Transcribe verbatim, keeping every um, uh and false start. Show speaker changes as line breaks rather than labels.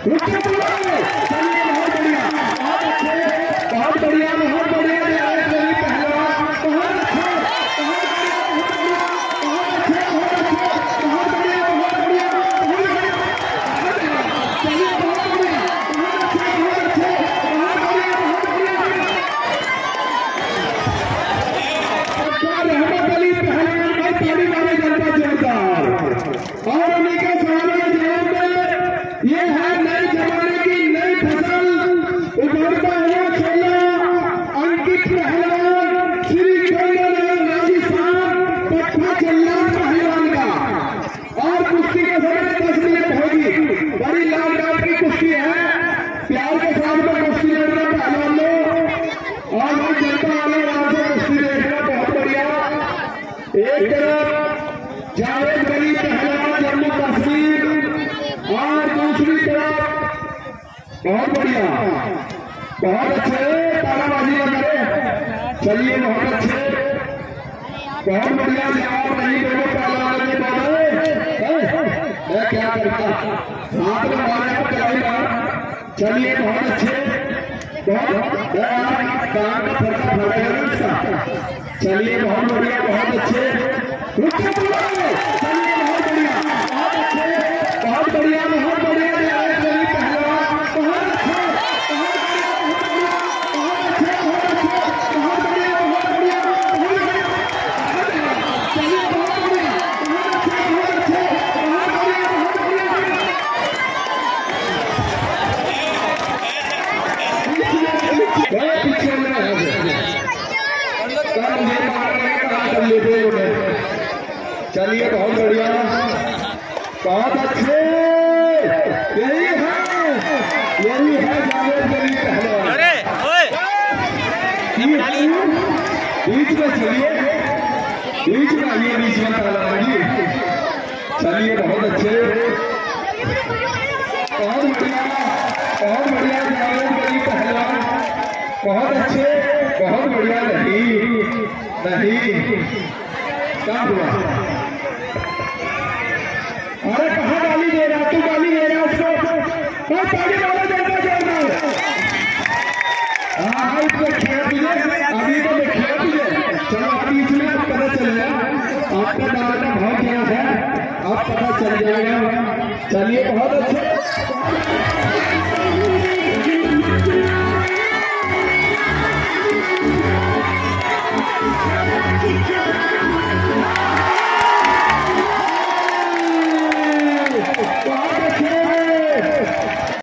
बहुत बढ़िया बहुत बढ़िया एक तरफ जावेद अली पहलवान जम्मू कश्मीर और दूसरी तरफ बहुत बढ़िया बहुत अच्छे तालाबाजी करें। चलिए बहुत अच्छे बहुत बढ़िया जवाब नहीं दोनों पहलवान के बारे क्या करता हाथ में मारे चलेगा। चलिए बहुत अच्छे बहुत काम का फर्क पड़ेगा। चलिए बहुत बढ़िया बहुत अच्छे चलिए बहुत बढ़िया बहुत अच्छे बहुत बढ़िया बहुत बढ़िया पहलवान बहुत अच्छे बहुत अच्छे बहुत अच्छे बहुत बढ़िया बहुत बढ़िया बहुत बढ़िया चलिए बहुत बढ़िया बहुत अच्छे बहुत अच्छे बहुत बढ़िया बहुत बढ़िया पीछे चलिए बहुत बढ़िया बहुत अच्छे यही है यही है जावेद अली पहलवान। बीच में चलिए बीच में आइए बीच में पहलवान जी। चलिए बहुत अच्छे बहुत बढ़िया बहुत बढ़िया जावेद अली पहलवान बहुत अच्छे बहुत बढ़िया। नहीं नहीं क्या हुआ अरे कहाँ गाली दे रहा तू गाली दे रहा उसको गाली वाला जनता जोड़ना हाँ इसको खेल तुझे अभी तो मैं खेल तुझे चलो अभी इसमें आप पता चलेगा आपका दावा का भाव क्या है आप पता चल जाएगा। चलिए बहुत अच्छे